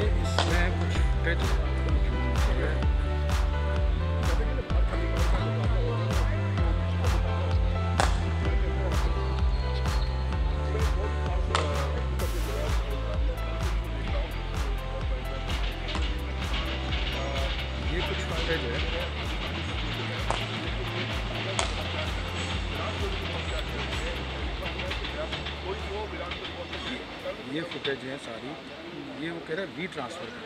इसमें कुछ फुटेज ये फुटेज है सारी, ये वो कह रहा है वी ट्रांसफ़र करें,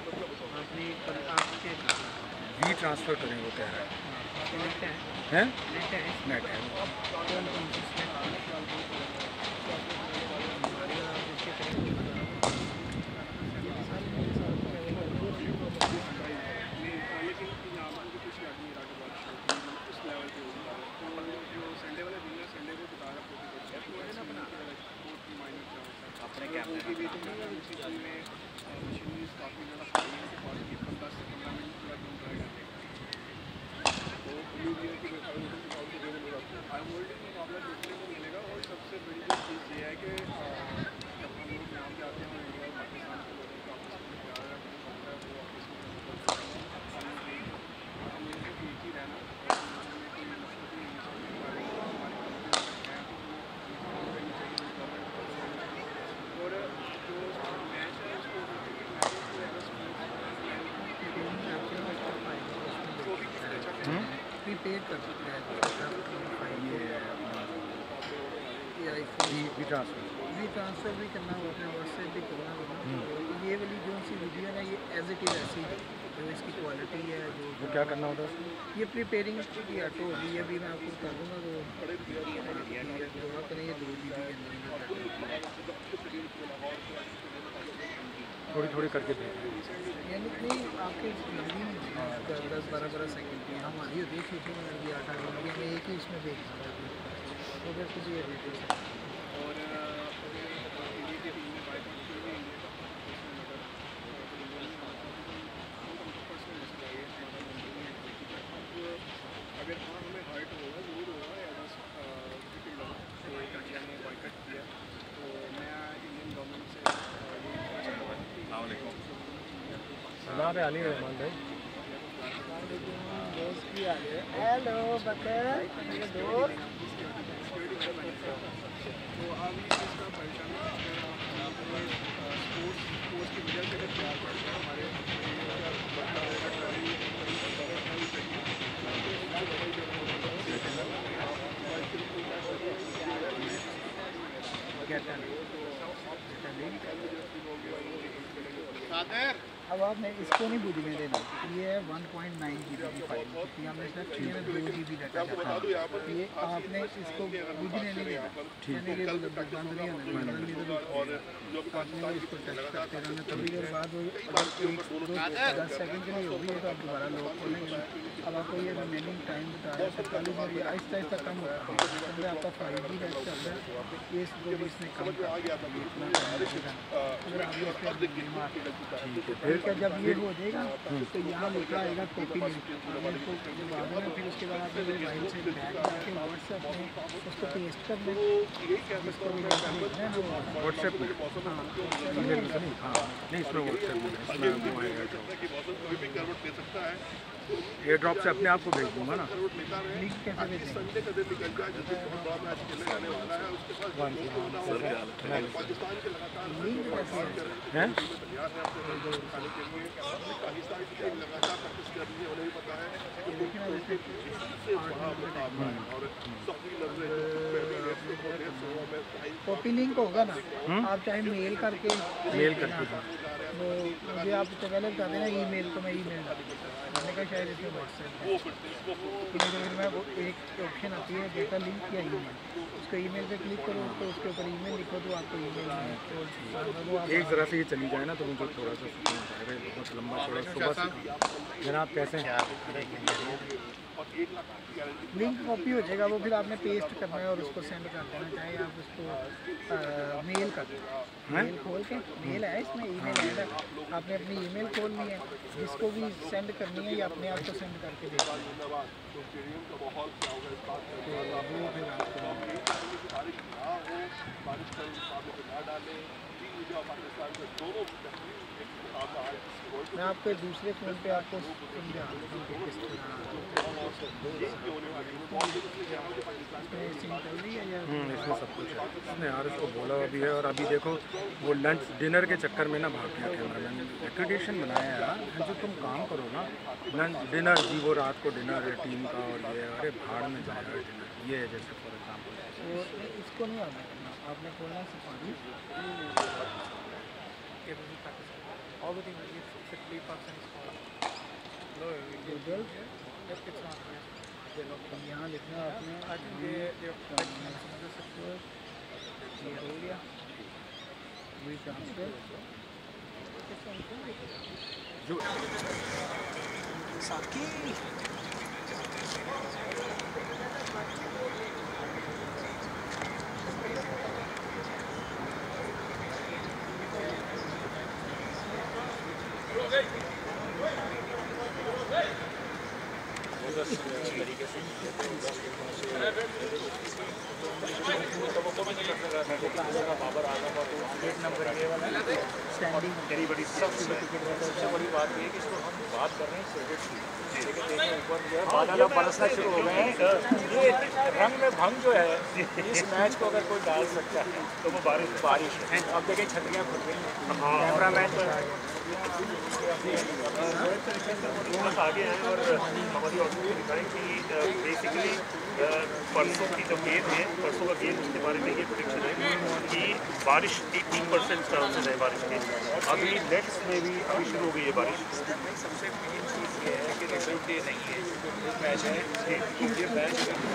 वी ट्रांसफ़र करें वो कह रहा है नेट है। प्रीपेड कर सकते हैं वी ट्रांसफ़र भी करना हो, अपने व्हाट्सएप भी करना हो। ये वाली जो सी वीडियो है ना, ये एज इट इज़ ऐसी जो इसकी क्वालिटी है, जो क्या करना होता है ये प्रीपेयरिंग की ऑटो होगी। अभी मैं आपको बता दूँगा तो दोनों करें, ये 2 GB के अंदर थोड़ी थोड़ी करके दें, यानी नहीं आपके लंबी 10-12 सेकंड की हमारी होती है, 6 मिनट की 8 मिनट की, हमें एक ही इसमें देख सकते हैं। तो फिर कुछ ये देखो और अगर हमें हर्ट होगा ज़रूर होगा या बस इंडिया ने बॉयकट किया, तो मैं इंडियन गवर्नमेंट से यहाँ पे आली रहमान भाई, हेलो बकर दोस्त। तो अब इस चीज़ का परेशान स्पोर्ट्स की वजह से हमारे अब आपने इसको नहीं बुझने देना, ये है 1.9 GB की फाइल, क्योंकि हमने इसमें 2 GB डाटा था। ये आपने इसको बुझने नहीं देना, यानी कि बंद नहीं होना, आपने इसको टच करते रहना। थोड़ी देर बाद वो अगर 10 सेकंड के लिए होगी तो आप दोबारा लॉक खोलेंगे। अब आपको ये रिमेनिंग टाइम बता रहा है 47 मिनट, ये आहिस्ता आहिस्ता कम होता है, क्योंकि आपका 5G नेट चल रहा है, ये इसको भी इसने कम कर दिया। अगर आप ये फिर जब ये हो जाएगा तो यहाँ लिखा आएगा कॉपी लिंक, फिर उसके बाद आप मोबाइल से बैक जाके व्हाट्सएप में उसको पेस्ट कर लें, जिसको भी व्हाट्सएप में नहीं, इसमें व्हाट्सएप में एयर ड्रॉप से अपने आप को भेज दूँगा ना। लिंक कैसे भेजें? लिंक कैसे है? कॉपी लिंक होगा ना, आप चाहे मेल करके वो मुझे आप तो पहले बता देना ईमेल, तो मैं ईमेल मैंने कहा शायद इसमें व्हाट्सएप में वो एक ऑप्शन आती है डेटा लिंक या ईमेल, उसको ईमेल पे क्लिक करो तो उसके ऊपर ईमेल लिखो तो आपको ईमेल एक ज़रा से ये चली जाए ना तो मुझे थोड़ा सा बहुत लंबा थोड़ा सुबह से जनाब कैसे लिंक कॉपी हो जाएगा, वो फिर आपने पेस्ट करना है और उसको सेंड कर देना, चाहे आप उसको मेल कर दें, मेल खोल के मेल है इसमें ईमेल है, आपने अपनी ईमेल खोल ली है, जिसको भी सेंड करनी है या अपने आप को सेंड करके दे दें। मैं आपके दूसरे फ़ोन पे आपको समझा दूँ कि किस तरह सिम चल रही है या इसमें सब कुछ है। इसने यार इसको बोला अभी है, और अभी देखो वो लंच डिनर के चक्कर में ना भाग गया कैमरामैन। एक्रेडिटेशन बनाया है यार, जो तुम काम करो ना, लंच डिनर जी, वो रात को डिनर है टीम का, और ये अरे भाड़ में जाएगा डिनर। ये है जैसे फॉर एग्जाम्पल, और इसको नहीं आना करना, आपने खोलना सिखानी यहाँ लिखना आपने ये हो गया ट्रांसफर जो तरीके से बाबर आजम और गेट नंबर ये वाला स्टैंडिंग मेरी बड़ी सबसे बड़ी बात ये है कि इसको हम बात कर रहे हैं क्रिकेट की, लेकिन देखिए ऊपर जो है बादल बरसना शुरू हो गए हैं। ये रंग में भंग जो है इस मैच को अगर कोई डाल सकता है तो वो बारिश है। अब देखिए छतरियाँ खुल गई, कैमरामैन तो आगे हैं और हमारी ऑडियो को दिखाएं कि बेसिकली परसों की जो गेम है, परसों का गेम, उसके बारे में ये प्रेडिक्शन है कि बारिश 80% चांसेस है बारिश के। अभी नेक्स्ट में भी अभी शुरू हो गई है बारिश। सबसे मेन चीज़ ये है कि रिजल्ट डे नहीं है, ये मैच है, ये मैच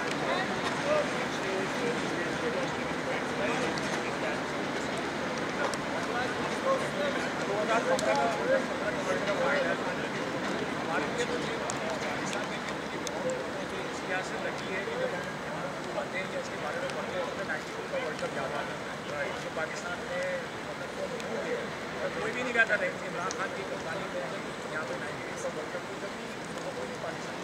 से लगी है कि जब हम पढ़ते हैं या इसके बारे में पढ़ते हैं तो 92 का वर्ल्ड कप याद आता है। तो पाकिस्तान में कोई भी नहीं कहता था, इमरान खान की कप्तानी में यहाँ पे 92 का वर्ल्ड कप कोई भी पाकिस्तानी